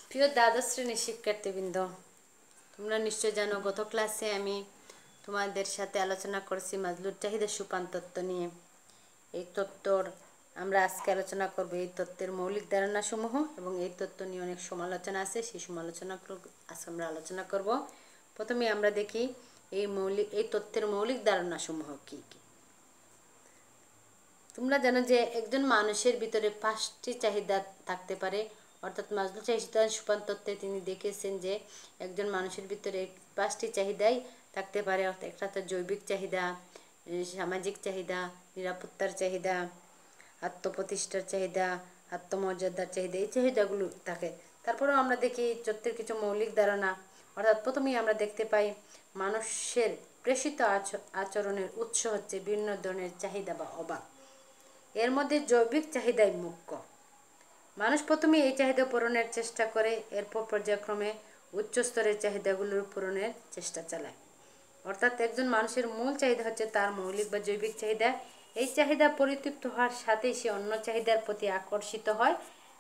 প্রিয় দ্বাদশ শ্রেণীর শিক্ষার্থীবৃন্দ, তোমরা নিশ্চয় জানো গত ক্লাসে আমি তোমাদের সাথে আলোচনা করেছি মাজলুর চাহিদা সুপান তত্ত্ব নিয়ে। এই তত্ত্বর আমরা আজকে আলোচনা করব এই তত্ত্বের মৌলিক ধারণাসমূহ, এবং এই তত্ত্ব নিয়ে অনেক সমালোচনা আছে, সেই সমালোচনা আজকে আমরা আলোচনা করব। প্রথমে আমরা দেখি এই তত্ত্বের মৌলিক ধারণাসমূহ কী কী। তোমরা জানো যে একজন মানুষের ভিতরে 5টি চাহিদা থাকতে পারে, অর্থাৎ মাজলু চাহিদা সুপান তত্ত্বে তিনি দেখেছেন যে একজন মানুষের ভিতরে 5টি চাহিদাই থাকতে পারে। অর্থাৎ একটা তো জৈবিক চাহিদা, সামাজিক চাহিদা, নিরাপত্তার চাহিদা, আত্মপ্রতিষ্ঠার চাহিদা, আত্মমর্যাদার চাহিদা, এই চাহিদাগুলো থাকে। তারপরেও আমরা দেখি তত্ত্বের কিছু মৌলিক ধারণা। অর্থাৎ প্রথমেই আমরা দেখতে পাই মানুষের প্রেষিত আচরণের উৎস হচ্ছে বিভিন্ন ধরনের চাহিদা বা অভাব। এর মধ্যে জৈবিক চাহিদাই মুখ্য। মানুষ প্রথমে এই চাহিদা পূরণের চেষ্টা করে, এরপর পর্যায়ক্রমে উচ্চ স্তরের চাহিদাগুলোর পূরণের চেষ্টা চালায়। অর্থাৎ একজন মানুষের মূল চাহিদা হচ্ছে তার মৌলিক বা জৈবিক চাহিদা। এই চাহিদা পরিতৃপ্ত হওয়ার সাথেই সে অন্য চাহিদার প্রতি আকর্ষিত হয়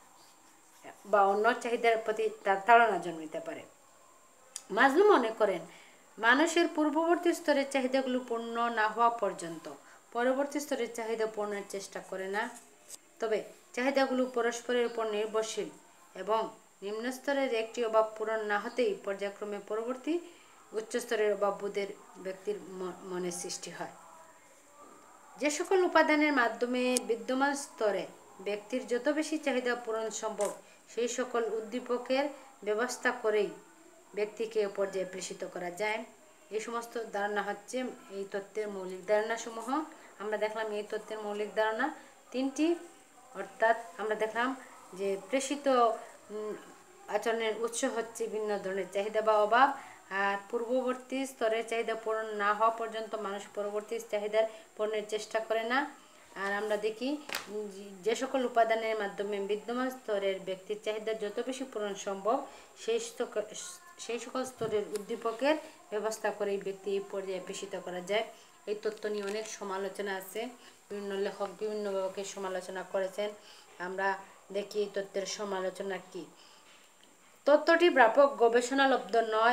বা অন্য চাহিদার প্রতি তার তাড়না জন্মিতে পারে। মাজলু মনে করেন মানুষের পূর্ববর্তী স্তরের চাহিদাগুলো পূর্ণ না হওয়া পর্যন্ত পরবর্তী স্তরের চাহিদা পূরণের চেষ্টা করে না। তবে চাহিদাগুলো পরস্পরের উপর নির্ভরশীল এবং নিম্ন স্তরের একটি অভাব পূরণ না হতেই পর্যায়ক্রমে পরবর্তী উচ্চ স্তরের অভাববোধের ব্যক্তির মনে সৃষ্টি হয়। যে সকল উপাদানের মাধ্যমে বিদ্যমান স্তরে ব্যক্তির যত বেশি চাহিদা পূরণ সম্ভব সেই সকল উদ্দীপকের ব্যবস্থা করেই ব্যক্তিকে পর্যায়ে প্রেষিত করা যায়। এই সমস্ত ধারণা হচ্ছে এই তত্ত্বের মৌলিক ধারণাসমূহ। আমরা দেখলাম এই তত্ত্বের মৌলিক ধারণা 3টি। অর্থাৎ আমরা দেখলাম যে প্রেষিত আচরণের উৎস হচ্ছে বিভিন্ন ধরনের চাহিদা বা অভাব, আর পূর্ববর্তী স্তরের চাহিদা পূরণ না হওয়া পর্যন্ত মানুষ পরবর্তী চাহিদার পূরণের চেষ্টা করে না। আর আমরা দেখি যে সকল উপাদানের মাধ্যমে বিদ্যমান স্তরের ব্যক্তির চাহিদা যত বেশি পূরণ সম্ভব সেই সকল স্তরের উদ্দীপকের ব্যবস্থা করে এই ব্যক্তি এই পর্যায়ে প্রেষিত করা যায়। এই তত্ত্ব নিয়ে অনেক সমালোচনা আছে, বিভিন্ন লেখক বিভিন্নভাবে সমালোচনা করেছেন। আমরা দেখি এই তত্ত্বের সমালোচনা কি। তত্ত্বটি ব্যাপক গবেষণালব্ধ নয়,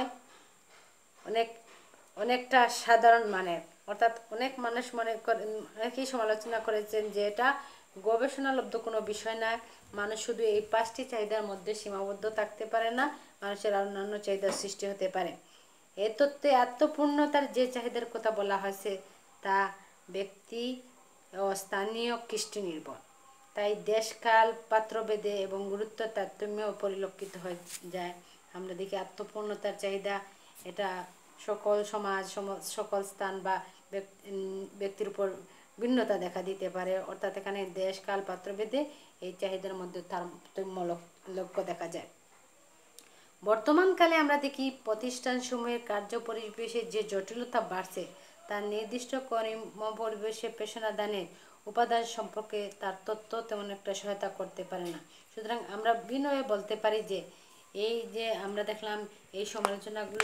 অনেকটা সাধারণ মানের। অর্থাৎ অনেক মানুষ মনে করেন, অনেকেই সমালোচনা করেছেন যে এটা গবেষণালব্ধ কোনো বিষয় নয়। মানুষ শুধু এই 5টি চাহিদার মধ্যে সীমাবদ্ধ থাকতে পারে না, মানুষের অন্যান্য চাহিদার সৃষ্টি হতে পারে। এ তত্ত্বে আত্মপূর্ণতার যে চাহিদার কথা বলা হয়েছে তা ব্যক্তি ও স্থানীয় কৃষ্টি নির্ভর। তাই দেশকাল পাত্রভেদে এবং গুরুত্ব তারতম্য পরিলক্ষিত হয়ে যায়। আমরা দেখি আত্মপূর্ণতার চাহিদা এটা সকল সমাজ সকল স্থান বা ব্যক্তির উপর ভিন্নতা দেখা দিতে পারে। অর্থাৎ এখানে দেশকাল পাত্রভেদে এই চাহিদার মধ্যে তারতম্য লক্ষ্য দেখা যায়। বর্তমানকালে আমরা দেখি প্রতিষ্ঠানসমূহের কার্য পরিবেশে যে জটিলতা বাড়ছে তার নির্দিষ্ট কর্মপরিবেশে পেশাদানের উপাদান সম্পর্কে তার তত্ত্ব তেমন একটা সহায়তা করতে পারে না। সুতরাং আমরা ভিন্নভাবে বলতে পারি যে এই যে আমরা দেখলাম এই সমালোচনাগুলো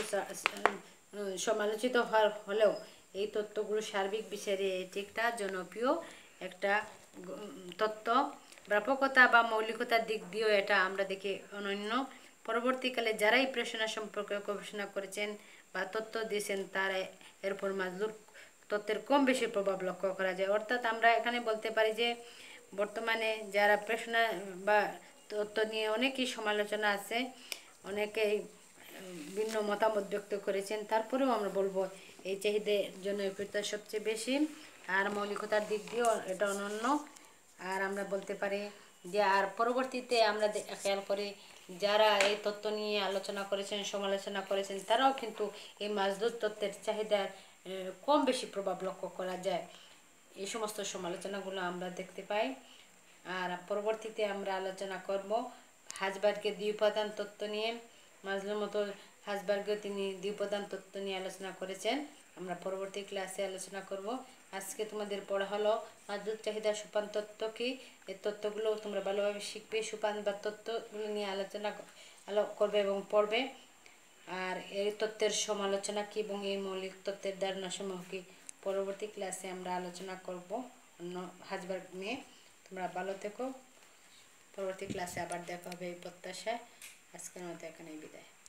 সমালোচিত হলেও এই তত্ত্বগুলো সার্বিক বিচারে এটি একটা জনপ্রিয় একটা তত্ত্ব। ব্যাপকতা বা মৌলিকতার দিক দিয়েও এটা আমরা দেখি অনন্য। পরবর্তীকালে যারাই প্রেষণা সম্পর্কে গবেষণা করেছেন বা তত্ত্ব দিয়েছেন তারা এরপর মাজলুর তত্ত্বের কম বেশি প্রভাব লক্ষ্য করা যায়। অর্থাৎ আমরা এখানে বলতে পারি যে বর্তমানে যারা প্রেষণা বা তত্ত্ব নিয়ে অনেকই সমালোচনা আছে, অনেকেই ভিন্ন মতামত ব্যক্ত করেছেন, তারপরেও আমরা বলবো এই চাহিদার জনপ্রিয়তা সবচেয়ে বেশি, আর মৌলিকতার দিক দিয়েও এটা অনন্য। আর আমরা বলতে পারি যে আর পরবর্তীতে আমরা খেয়াল করি যারা এই তত্ত্ব নিয়ে আলোচনা করেছেন সমালোচনা করেছেন তারাও কিন্তু এই মাজলুর তত্ত্বের চাহিদার কম বেশি প্রভাব লক্ষ্য করা যায়। এই সমস্ত সমালোচনাগুলো আমরা দেখতে পাই। আর পরবর্তীতে আমরা আলোচনা করব হাজবার্গের দ্বিউপাদান তত্ত্ব নিয়ে। মাজলুর মতো হাজবার্গও তিনি দ্বিউপাদান তত্ত্ব নিয়ে আলোচনা করেছেন। আমরা পরবর্তী ক্লাসে আলোচনা করব। আজকে তোমাদের পড়া হলো মাজলুর চাহিদা সুপান তত্ত্ব কি। এই তত্ত্বগুলো তোমরা ভালোভাবে শিখবে, সুপান বা তত্ত্বগুলো নিয়ে আলোচনা করবে এবং পড়বে। আর এই তত্ত্বের সমালোচনা কি এবং এই মৌলিক তত্ত্বের ধারণাসমূহ কি পরবর্তী ক্লাসে আমরা আলোচনা করব অন্য হাজবার্গ নিয়ে। তোমরা ভালো থেকো, পরবর্তী ক্লাসে আবার দেখা হবে এই প্রত্যাশায়। আজকের মতো এখানেই বিদায়।